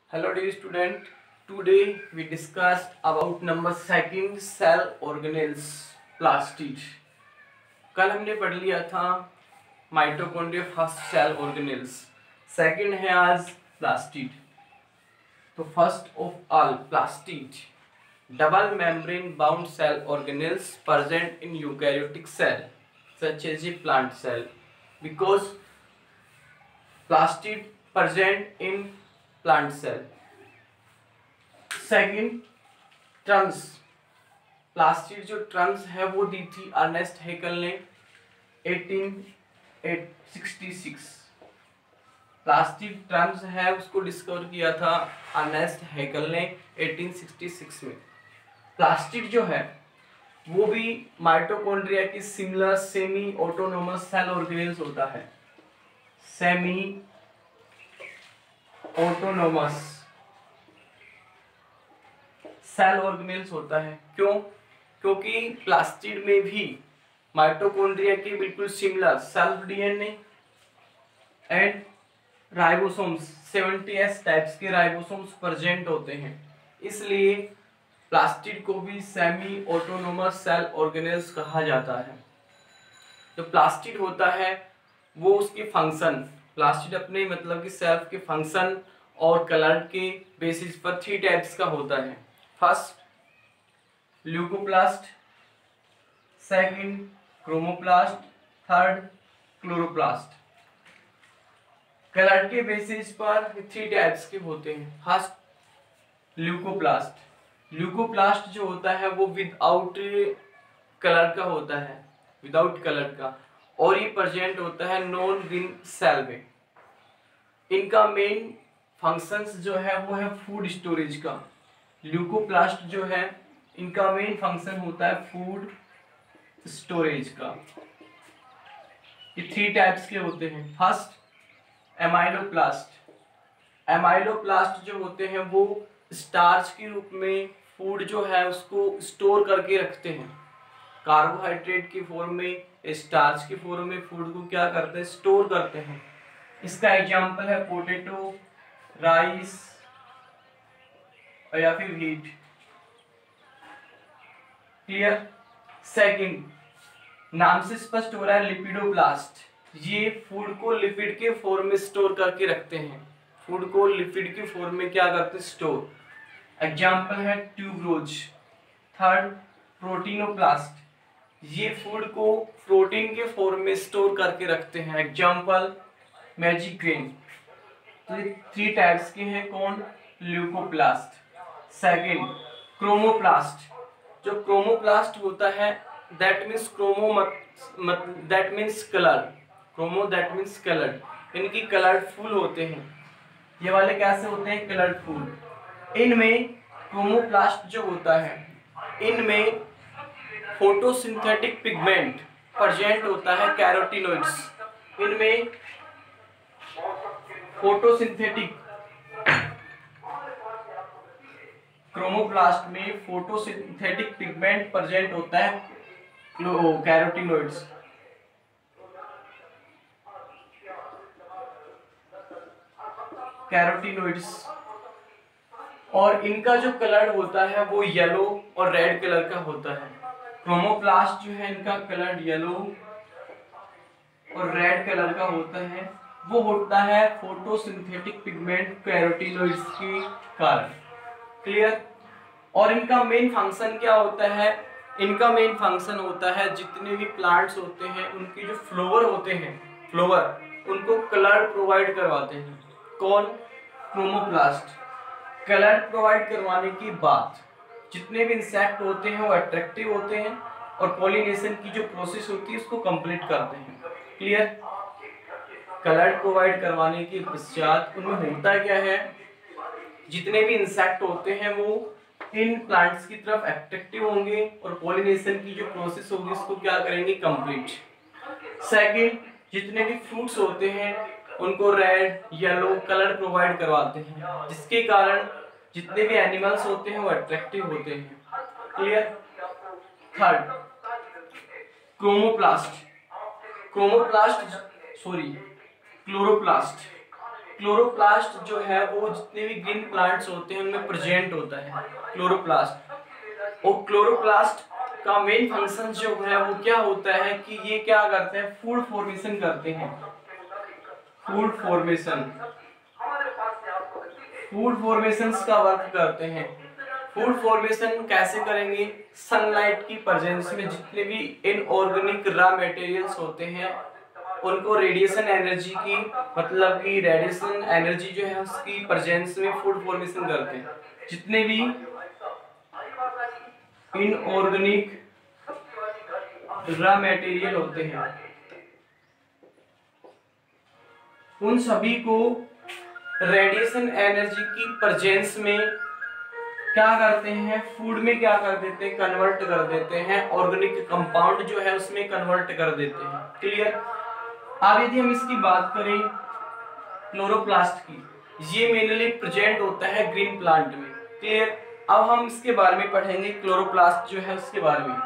Hello dear student, today we discussed about number second cell organelles plastid। कल हमने पढ़ लिया था mitochondria first cell organelles, second है आज प्लास्टिड। तो first of all plastid double membrane bound cell organelles present in eukaryotic cell such as a plant cell because plastid present in plant cell। Second trunks, plastid जो trunks है वो दी थी Ernest Hückel ने 1866। Plastid Trunks है उसको discover किया था Ernest Hückel ने 1866 में। प्लास्टिड जो है वो भी माइटोकॉन्ड्रिया की similar semi autonomous cell organelles होता है। सेमी ऑटोनोमस सेल ऑर्गेनेल्स होता है। क्यों? क्योंकि प्लास्टिड में भी माइटोकॉन्ड्रिया के बिल्कुल similar self DNA and ribosomes 70S types के राइबोसोम्स प्रेजेंट होते हैं, इसलिए प्लास्टिड को भी सेमी ऑटोनोमस सेल ऑर्गेनेल्स कहा जाता है। जो प्लास्टिड होता है वो उसके फंक्शन, प्लास्टिड अपने मतलब कि सेल्फ के फंक्शन और कलर के बेसिस पर 3 टाइप्स का होता है। First leucoplast, second chromoplast, third chloroplast. Colour के बेसिस पर 3 टाइप्स के होते हैं। फर्स्ट ल्यूकोप्लास्ट, ल्यूकोप्लास्ट जो होता है वो विदाउट कलर का होता है, विदाउट कलर का, और ये प्रेजेंट होता है नॉन ग्रीन सेल में। इनका मेन फंक्शंस जो है वो है फूड स्टोरेज का। ल्यूकोप्लास्ट जो है इनका मेन फंक्शन होता है फूड स्टोरेज का। ये 3 टाइप्स के होते हैं। फर्स्ट एमाइलोप्लास्ट, एमाइलोप्लास्ट जो होते हैं वो स्टार्च के रूप में फूड जो है उसको स्टोर करके रखते हैं। कार्बोहाइड्रेट की फॉर्म में, स्टार्च की फॉर्म में फूड को क्या करते हैं, स्टोर करते हैं। इसका एग्जांपल है पोटैटो, राइस या फिर व्हीट। क्लियर? सेकंड, नाम से स्पष्ट हो रहा है लिपिडोब्लास्ट, ये फूड को लिपिड के फॉर्म में स्टोर करके रखते हैं। फूड को लिपिड के फॉर्म में क्या करते हैं, स्टोर। एग्जांपल है ट्यूबरोज। थर्ड प्रोटीनोप्लास्ट, ये फूड को प्रोटीन के फॉर्म में स्टोर करके रखते हैं। Example magic grain. तो ये 3 टाइप्स के हैं। कौन? ल्यूकोप्लास्ट। सेकंड क्रोमोप्लास्ट, जो क्रोमोप्लास्ट होता है that means that means colour, chromo that means colour, इनकी कलरफुल होते हैं। ये वाले कैसे होते हैं, कलरफुल। इनमें क्रोमोप्लास्ट जो होता है इनमें फोटोसिंथेटिक पिगमेंट प्रेजेंट होता है, कैरोटीनॉइड्स। इनमें फोटोसिंथेटिक, क्रोमोप्लास्ट में फोटोसिंथेटिक पिगमेंट प्रेजेंट होता है, कैरोटीनॉइड्स। कैरोटीनॉइड्स, और इनका जो कलर होता है वो येलो और रेड कलर का होता है। क्रोमोप्लास्ट जो है इनका कलर येलो और रेड कलर का होता है, वो होता है फोटोसिंथेटिक पिगमेंट कैरोटीनॉइड्स के कारण। क्लियर? और इनका मेन फंक्शन क्या होता है, इनका मेन फंक्शन होता है जितने भी प्लांट्स होते हैं उनके जो फ्लावर होते हैं, फ्लावर, उनको कलर प्रोवाइड करवाते हैं। कौन? क्रोमोप्लास्ट। कलर प्रोवाइड करवाने के बाद जितने भी इंसेक्ट होते हैं वो अट्रैक्टिव होते हैं और पॉलिनेशन की जो प्रोसेस होती है उसको कंप्लीट करते हैं। क्लियर? कलर प्रोवाइड करवाने के पश्चात उनमें होता क्या है, जितने भी इंसेक्ट होते हैं वो इन प्लांट्स की तरफ अट्रैक्टिव होंगे और पॉलिनेशन की जो प्रोसेस होगी उसको क्या करेंगे, कंप्लीट। सेकंड, जितने भी फ्रूट्स होते हैं उनको रेड येलो कलर प्रोवाइड करवाते हैं, जिसके कारण जितने भी एनिमल्स होते हैं वो अट्रैक्टिव होते हैं। Clear? Third chromoplast, chloroplast. Chloroplast जो है वो जितने भी ग्रीन प्लांट्स होते हैं उनमें प्रेजेंट होता है क्लोरोप्लास्ट। और क्लोरोप्लास्ट का मेन फंक्शन जो है वो क्या होता है कि ये क्या करते हैं, फूड फॉर्मेशन करते हैं। फूड फॉर्मेशन का वर्क करते हैं। फूड फॉर्मेशन कैसे करेंगे, सनलाइट की प्रेजेंस में जितने भी इनऑर्गेनिक रॉ मटेरियल्स होते हैं उनको रेडिएशन एनर्जी की, मतलब कि रेडिएशन एनर्जी जो है उसकी प्रेजेंस में फूड फॉर्मेशन करते हैं। जितने भी इनऑर्गेनिक रॉ मटेरियल होते हैं उन सभी को रेडिएशन एनर्जी की प्रेजेंस में क्या करते हैं, फूड में क्या कर देते हैं, कन्वर्ट कर देते हैं, ऑर्गेनिक कंपाउंड जो है उसमें कन्वर्ट कर देते हैं। क्लियर। अब यदि हम इसकी बात करें क्लोरोप्लास्ट की, ये मेनली प्रेजेंट होता है ग्रीन प्लांट में। क्लियर। अब हम इसके बारे में पढ़ेंगे, क्लोरोप्लास्ट जो है उसके बारे में।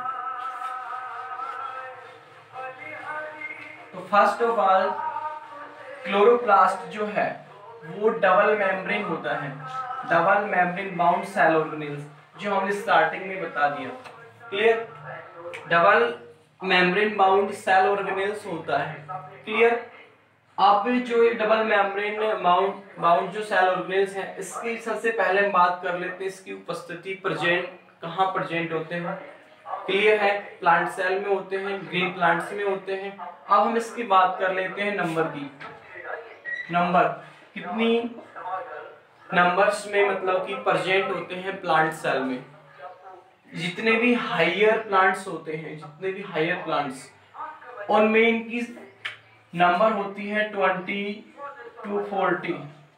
तो फर्स्ट ऑफ ऑल क्लोरोप्लास्ट जो है वो डबल मेम्ब्रेन होता है, double membrane bound cell organelles, जो हमने स्टार्टिंग में बता दिया। Clear. Double membrane bound cell organelles होता है। क्लियर। अब जो ये डबल मेम्ब्रेन बाउंड जो सेल ऑर्गेनेल्स है, इसकी सबसे पहले हम बात कर लेते हैं इसकी उपस्थिति प्रेजेंट कहाँ प्रेजेंट होते हैं। क्लियर है, प्लांट सेल में होते हैं, ग्रीन प्लांट्स में होते हैं। अब हम इसकी बात कर लेते हैं नंबर की। नंबर कितनी नंबर्स में मतलब कि प्रेजेंट होते हैं प्लांट सेल में। जितने भी हायर प्लांट्स होते हैं, जितने भी हायर प्लांट्स, उनमें इनकी नंबर होती है 20 to 40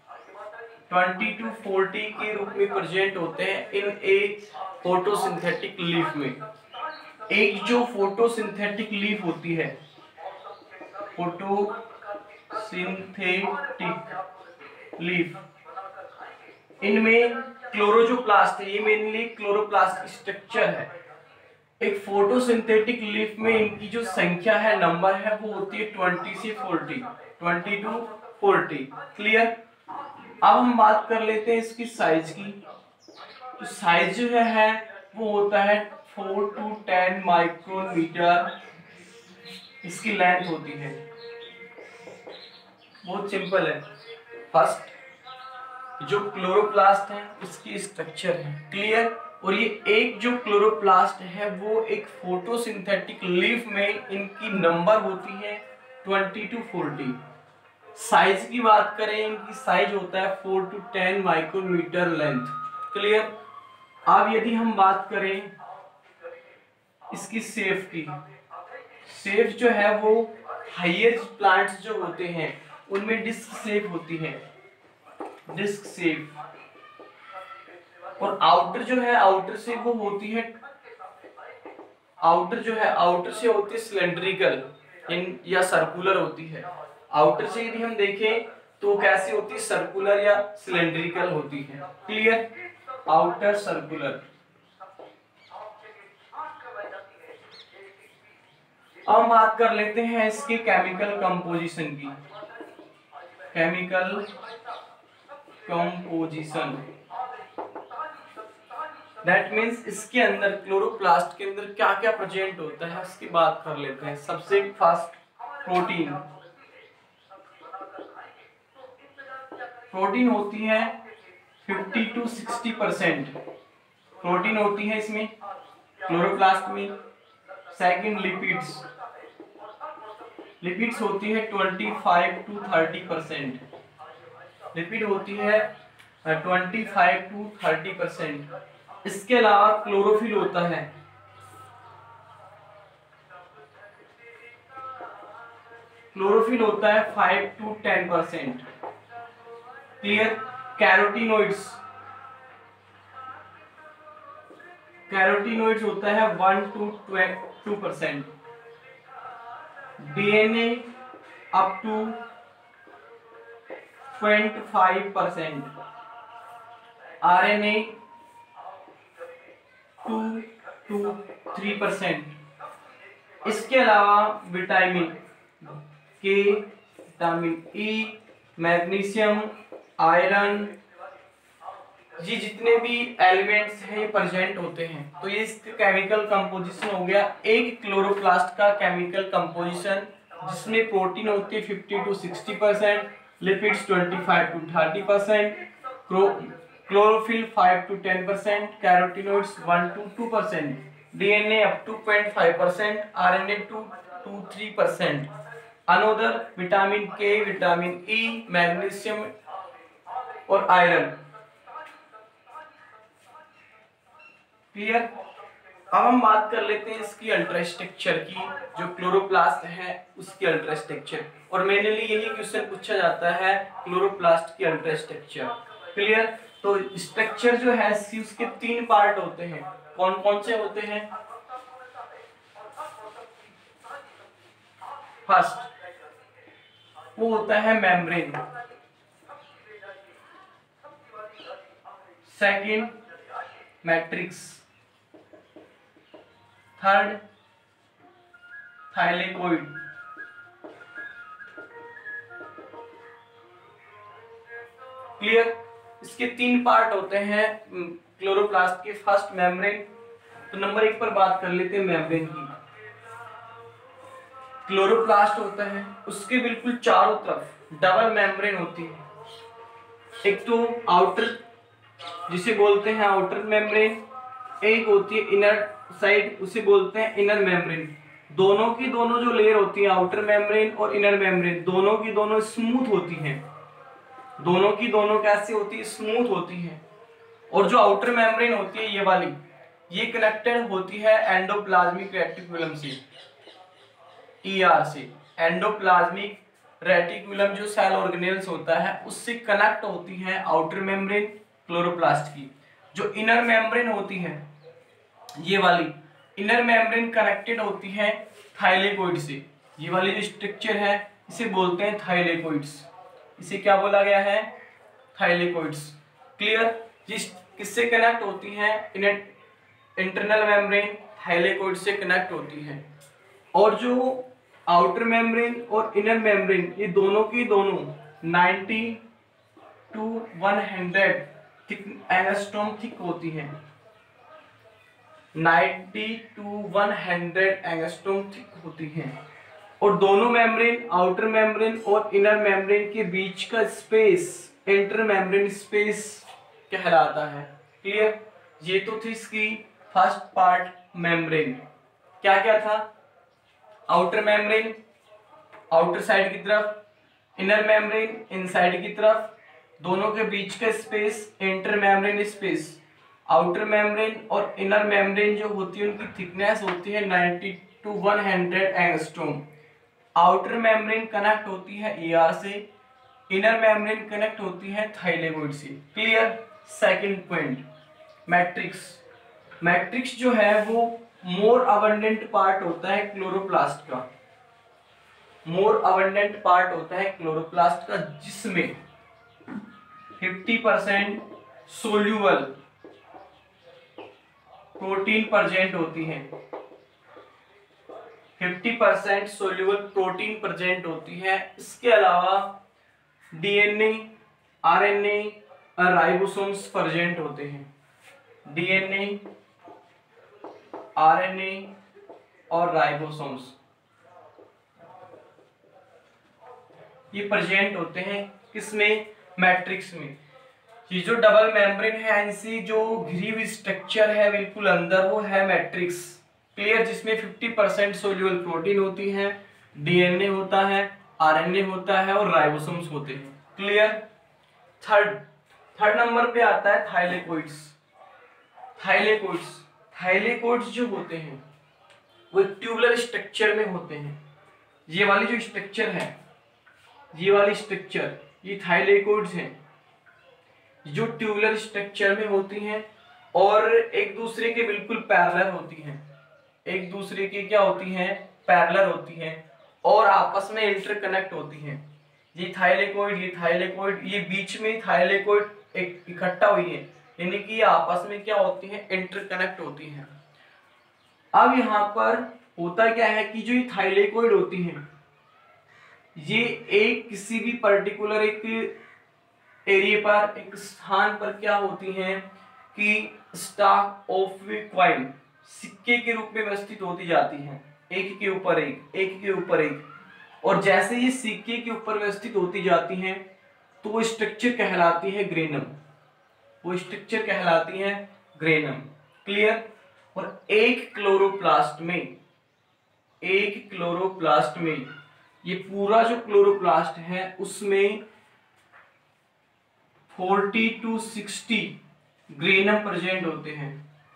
के रूप में प्रेजेंट होते हैं इन ए फोटोसिंथेटिक लीफ में। एक जो फोटोसिंथेटिक लीफ होती है, फोटोसिंथेटिक लीफ, इनमें क्लोरोप्लास्ट है, ये मेनली क्लोरोप्लास्ट स्ट्रक्चर है। एक फोटोसिंथेटिक लीफ में इनकी जो संख्या है, नंबर है, वो होती है 20 से 40, 20 to 40। क्लियर। अब हम बात कर लेते हैं इसकी साइज की। तो साइज जो है वो होता है 4 to 10 माइक्रोमीटर इसकी लेंथ होती है। बहुत सिंपल है। फर्स्ट जो क्लोरोप्लास्ट है उसकी स्ट्रक्चर है। क्लियर। और ये एक जो क्लोरोप्लास्ट है वो एक फोटोसिंथेटिक लीफ में इनकी नंबर होती है 20 to 40। साइज की बात करें, इनकी साइज होता है 4 to 10 माइक्रोमीटर लेंथ। क्लियर। अब यदि हम बात करें इसकी शेप की, शेप जो है वो हायर प्लांट्स जो होते हैं उनमें डिस्क शेप होती है, डिस्क शेप। और आउटर जो है, आउटर से वो होती है, आउटर जो है आउटर से होती है सिलेंड्रिकल या सर्कुलर होती है। आउटर से यदि हम देखें तो कैसी होती है, सर्कुलर या सिलेंड्रिकल होती है। क्लियर। Outer circular. अब हम बात कर लेते हैं इसके केमिकल कंपोजिशन की। केमिकल कंपोजिशन, दैट मीन्स इसके अंदर क्लोरोप्लास्ट के अंदर क्या क्या प्रेजेंट होता है उसकी बात कर लेते हैं। सबसे फर्स्ट प्रोटीन। प्रोटीन होती है 50 to 60% प्रोटीन होती है इसमें क्लोरोप्लास्ट में। सेकंड लिपिड्स, लिपिड्स होती है 25 to 30%, लिपिड होती है 25 to 30%। इसके अलावा क्लोरोफिल होता है, क्लोरोफिल होता है 5 to 10%। क्लियर। कैरोटीनोइड्स, कैरोटीनोइड्स होता है 1 to 2%। DNA up to 25%, RNA 2 to 3%। इसके अलावा vitamin K, vitamin E, magnesium, iron, ये जितने भी एलिमेंट्स हैं ये प्रेजेंट होते हैं। तो ये इसका केमिकल कंपोजिशन हो गया एक क्लोरोप्लास्ट का केमिकल कंपोजिशन, जिसमें प्रोटीन होती है 50 to 60%, lipids 25 to 30%, chlorophyll 5 to 10%, carotenoids 1 to 2%, DNA up to 0.5%, RNA 2 to 3%, another vitamin K, vitamin E, magnesium और आयरन। क्लियर। अब हम बात कर लेते हैं इसकी अल्ट्रास्ट्रक्चर की, जो क्लोरोप्लास्ट है उसकी अल्ट्रास्ट्रक्चर, और मेनली यही क्वेश्चन पूछा जाता है क्लोरोप्लास्ट की अल्ट्रास्ट्रक्चर। क्लियर। तो स्ट्रक्चर जो है उसके 3 पार्ट होते हैं। कौन कौन से होते हैं? फर्स्ट वो होता है membrane, second matrix, third thylakoid. Clear. इसके 3 पार्ट होते हैं क्लोरोप्लास्ट के। First membrane. तो नंबर 1 पर बात कर लेते हैं मेम्ब्रेन की। क्लोरोप्लास्ट होता है, उसके बिल्कुल चारों तरफ डबल मेम्ब्रेन होती है। एक तो आउटर जिसे बोलते हैं आउटर मेम्ब्रेन, एक होती है इनर साइड, उसे बोलते हैं इनर मेम्ब्रेन। दोनों की दोनों जो लेयर होती है आउटर मेम्ब्रेन और इनर मेम्ब्रेन, दोनों की दोनों स्मूथ होती हैं। दोनों की दोनों कैसे होती है? स्मूथ होती हैं। और जो आउटर मेम्ब्रेन होती है ये वाली, ये कनेक्टेड होती है एंडोप्लाज्मिक रेटिकुलम से, ईआर से। एंडोप्लाज्मिक रेटिकुलम जो सेल ऑर्गेनेल्स होता है उससे कनेक्ट होती है आउटर मेम्ब्रेन क्लोरोप्लास्ट की। जो इनर मेम्ब्रेन होती है ये वाली, इनर मेम्ब्रेन कनेक्टेड होती है थाइलेकोइड से। ये वाली जो स्ट्रक्चर है इसे बोलते हैं थाइलेकोइड्स। इसे क्या बोला गया है? थाइलेकोइड्स। क्लियर। ये किससे कनेक्ट होती है? इंटरनल मेम्ब्रेन थाइलेकोइड से कनेक्ट होती है। और जो आउटर मेम्ब्रेन और इनर मेम्ब्रेन ये दोनों की दोनों 90 to 100 एंगस्ट्रॉम थिक होती है। 90 to 100 एंगस्ट्रॉम थिक होती है। और दोनों मेम्ब्रेन आउटर मेम्ब्रेन और इनर मेम्ब्रेन के बीच का स्पेस इंटर मेम्ब्रेन स्पेस कहलाता है। क्लियर। ये तो थी इसकी फर्स्ट पार्ट मेम्ब्रेन। क्या क्या था? आउटर मेम्ब्रेन आउटर साइड की तरफ, इनर मेम्ब्रेन इनसाइड की तरफ, दोनों के बीच का space inter membrane space. Outer membrane और इनर मेम्ब्रेन जो होती है उनकी थिकनेस होती है 90 to 100 angstrom. Outer membrane connect होती है ईआर से, इनर मेम्ब्रेन कनेक्ट होती है थाइलेकोइड से। Clear. Second point matrix. Matrix जो है वो मोर अबंडेंट पार्ट होता है क्लोरोप्लास्ट का। मोर अबंडेंट पार्ट होता है क्लोरोप्लास्ट का, जिसमें 50% सोल्यूबल प्रोटीन प्रेजेंट होती है। 50% सोल्यूबल प्रोटीन प्रेजेंट होती है। इसके अलावा डीएनए, आरएनए और राइबोसोम्स प्रेजेंट होते हैं। डीएनए, आरएनए और राइबोसोम्स ये प्रेजेंट होते हैं किसमें? मैट्रिक्स में। ये जो डबल मेम्ब्रेन है इनसे जो घिरी हुई स्ट्रक्चर है बिल्कुल अंदर, वो है मैट्रिक्स। क्लियर। जिसमें 50% सोल्यूबल प्रोटीन होती है, डीएनए होता है, आरएनए होता है और राइबोसोम्स होते हैं। क्लियर। थर्ड नंबर पे आता है थाइलेकोइड्स। थाइलेकोइड्स जो होते हैं वो एक ट्यूबुलर स्ट्रक्चर में होते हैं। ये वाली जो स्ट्रक्चर है, ये वाली स्ट्रक्चर, ये थाइलेकोइड्स हैं जो ट्यूबुलर स्ट्रक्चर में होती हैं और एक दूसरे के बिल्कुल पैरेलल होती हैं। एक दूसरे की क्या होती हैं? पैरेलल होती हैं और आपस में इंटरकनेक्ट होती हैं। ये थाइलेकोइड, ये बीच में थाइलेकोइड एक इकट्ठा हुई है, यानी कि आपस में क्या होती हैं? इंटरकनेक्ट होती हैं। अब यहाँ पर होता क्या है कि जो ये थाइलेकोइड होती हैं ये एक किसी भी पर्टिकुलर एक एरिया पर, एक स्थान पर क्या होती हैं कि स्टॉक ऑफ कॉइन सिक्के के रूप में व्यवस्थित होती जाती हैं, एक के ऊपर एक, एक के ऊपर एक। और जैसे ये सिक्के के ऊपर व्यवस्थित होती जाती हैं तो वो स्ट्रक्चर कहलाती है ग्रेनम, वो स्ट्रक्चर कहलाती है ग्रेनम। क्लियर। और एक क्लोरोप्लास्ट में, एक क्लोरोप्लास्ट में, ये पूरा जो क्लोरोप्लास्ट है उसमें 40 to 60 ग्रेनम प्रेजेंट होते हैं।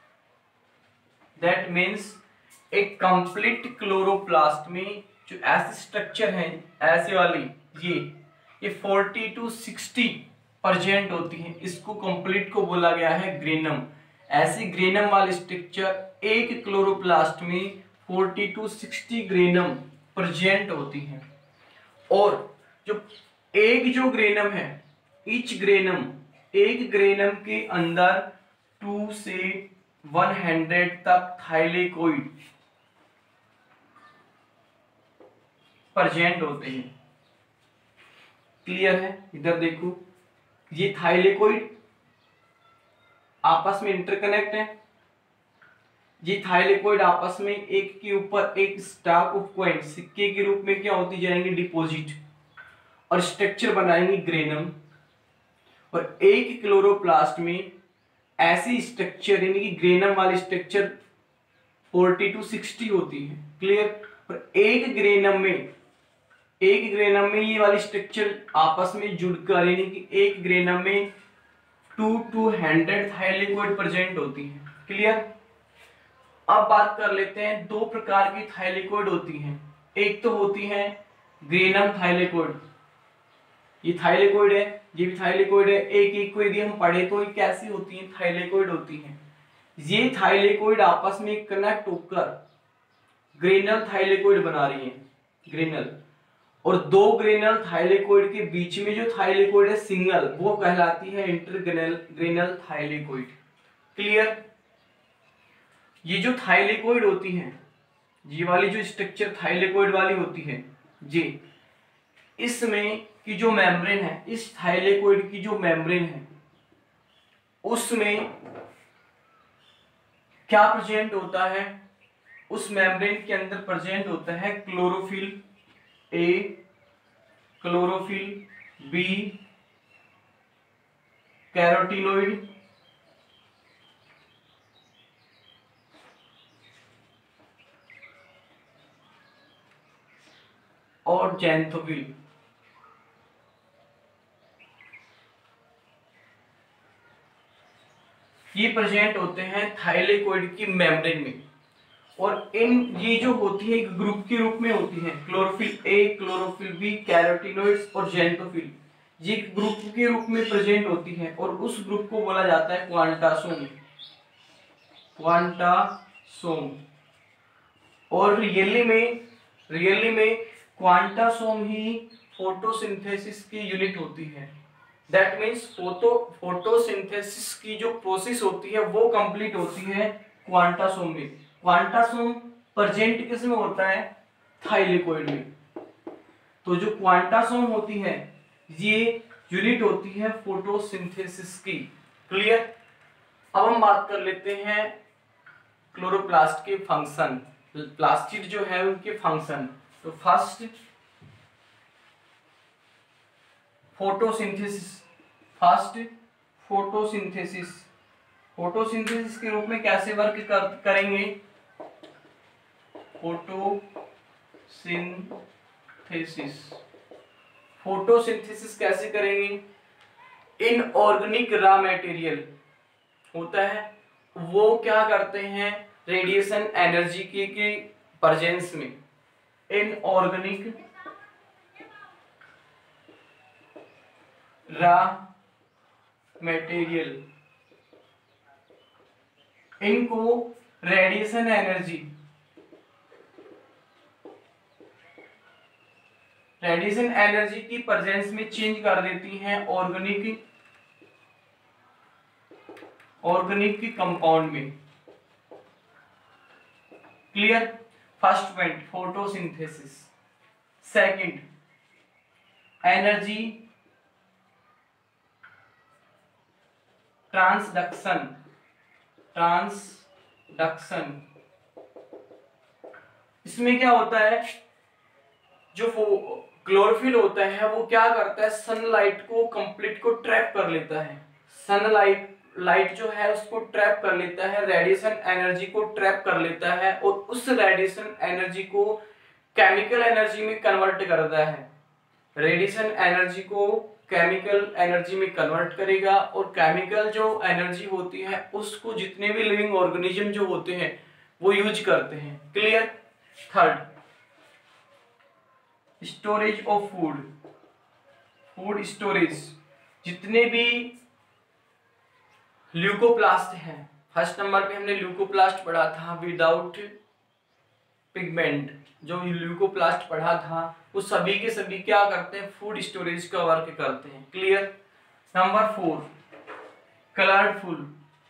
दैट मीन्स एक कंप्लीट क्लोरोप्लास्ट में जो ऐसे स्ट्रक्चर है, ऐसे वाली ये 40 to 60 प्रेजेंट होती है, इसको कंप्लीट को बोला गया है ग्रेनम। ऐसी ग्रेनम वाली स्ट्रक्चर एक क्लोरोप्लास्ट में 40 to 60 ग्रेनम प्रेजेंट होती है। और जो ग्रेनम है, ईच ग्रेनम, एक ग्रेनम के अंदर 2 से 100 तक थाइलेकोइड प्रेजेंट होते हैं। क्लियर है। इधर देखो, ये थाइलेकोइड आपस में इंटरकनेक्ट है। ये थाइलेकोइड आपस में एक के ऊपर एक स्टॉक ऑफ कॉइन सिक्के के रूप में क्या होती जाएंगे, डिपॉजिट, और स्ट्रक्चर बनाएंगे ग्रेनम। और एक क्लोरोप्लास्ट में ऐसी स्ट्रक्चर यानी कि ग्रेनम वाली स्ट्रक्चर 40 to 60 होती है। क्लियर। और एक ग्रेनम में ये वाली स्ट्रक्चर आपस में जुड़कर यानी कि एक ग्रेनम में 2 to 100 थाइलेकोइड प्रेजेंट होती है। क्लियर। अब बात कर लेते हैं, दो प्रकार की थाइलेकोइड होती हैं। एक तो होती है ग्रेनम थाइलेकोइड, ये थाइलेकोइड है, ये भी थाइलेकोइड है। एक एक को यदि हम पढ़े तो ये कैसी होती है, थाइलेकोइड होती हैं। ये थाइलेकोइड आपस में कनेक्ट होकर ग्रेनल थाइलेकोइड बना रही है, ग्रेनल। और दो ग्रेनल थाइलेकोइड के बीच में जो थाइलेकोइड है सिंगल, वो कहलाती है इंटरग्रेनल थाइलेकोइड। क्लियर। ये जो थाइलेकोइड होती हैं, ये वाली जो स्ट्रक्चर थाइलेकोइड वाली होती है, ये इसमें की जो मेम्ब्रेन है, इस थाइलेकोइड की जो मेम्ब्रेन है उसमें क्या प्रेजेंट होता है, उस मेम्ब्रेन के अंदर प्रेजेंट होता है chlorophyll A, chlorophyll B, carotenoid और जैंथोफिल। ये प्रेजेंट होते हैं थाइलेकोइड की मेम्ब्रेन में। और ये जो होती है एक ग्रुप के रूप में होती है, chlorophyll A, chlorophyll B, carotenoids और जैंथोफिल, ये ग्रुप के रूप में प्रेजेंट होती है। और उस ग्रुप को बोला जाता है क्वांटासोम, क्वांटासोम। और रियली में क्वांटासोम ही फोटोसिंथेसिस की यूनिट होती है। दैट मीन्स फोटोसिंथेसिस की जो प्रोसेस होती है वो कंप्लीट होती है क्वांटासोम में। क्वांटासोम प्रेजेंट किस में होता है, थाइलेकोइड में। तो जो क्वांटासोम होती है ये यूनिट होती है फोटोसिंथेसिस की। क्लियर। अब हम बात कर लेते हैं क्लोरोप्लास्ट के फंक्शन, प्लास्टिड जो है उनके फंक्शन। तो फर्स्ट फोटोसिंथेसिस, फोटोसिंथेसिस के रूप में कैसे वर्क करेंगे, फोटोसिंथेसिस कैसे करेंगे, इनऑर्गेनिक रॉ मटेरियल होता है वो क्या करते हैं, रेडिएशन एनर्जी के प्रेजेंस में, इनऑर्गेनिक रॉ मटेरियल, इनको रेडिएशन एनर्जी की प्रेजेंस में चेंज कर देती हैं ऑर्गेनिक कंपाउंड में। Clear. First point photosynthesis. Second energy transduction इसमें क्या होता है, जो क्लोरोफिल होता है वो क्या करता है, सनलाइट को कंप्लीट को ट्रैप कर लेता है, लाइट जो है उसको ट्रैप कर लेता है, रेडिएशन एनर्जी को ट्रैप कर लेता है और उस रेडिएशन एनर्जी को केमिकल एनर्जी में कन्वर्ट करता है, रेडिएशन एनर्जी को केमिकल एनर्जी में कन्वर्ट करेगा और केमिकल जो एनर्जी होती है उसको जितने भी लिविंग ऑर्गेनिज्म जो होते हैं वो यूज करते हैं। Clear. Third, storage of food storage, जितने भी ल्यूकोप्लास्ट हैं, फर्स्ट नंबर पे हमने ल्यूकोप्लास्ट पढ़ा था विदाउट पिगमेंट, जो ल्यूकोप्लास्ट पढ़ा था वो सभी के सभी क्या करते हैं, फूड स्टोरेज का वर्क करते हैं। Clear. Number 4, colourful,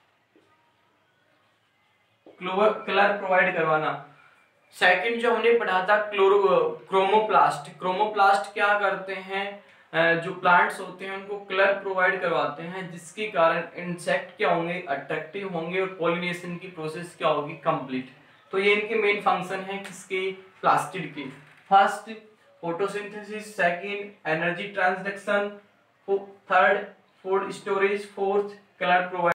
colour provide करवाना। सेकंड जो हमने पढ़ा था क्रोमोप्लास्ट क्या करते हैं, जो प्लांट्स होते हैं उनको कलर प्रोवाइड करवाते हैं जिसके कारण इंसेक्ट क्या होंगे, अट्रैक्टिव होंगे और पॉलिनेशन की प्रोसेस क्या होगी, कंप्लीट। तो ये इनके मेन फंक्शन है किसके, प्लास्टिड के। First photosynthesis, second energy transduction, third food storage, fourth colour provide